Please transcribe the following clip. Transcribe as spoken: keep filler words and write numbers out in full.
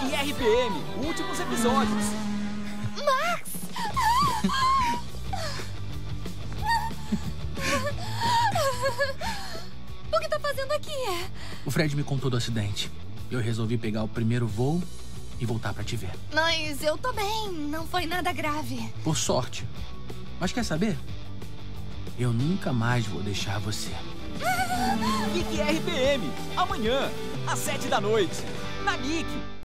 em R P M, últimos episódios. Max! O que tá fazendo aqui? O Fred me contou do acidente. Eu resolvi pegar o primeiro voo e voltar pra te ver. Mas eu tô bem, não foi nada grave. Por sorte. Mas quer saber? Eu nunca mais vou deixar você. Geek R P M, amanhã, às sete da noite, na Nick.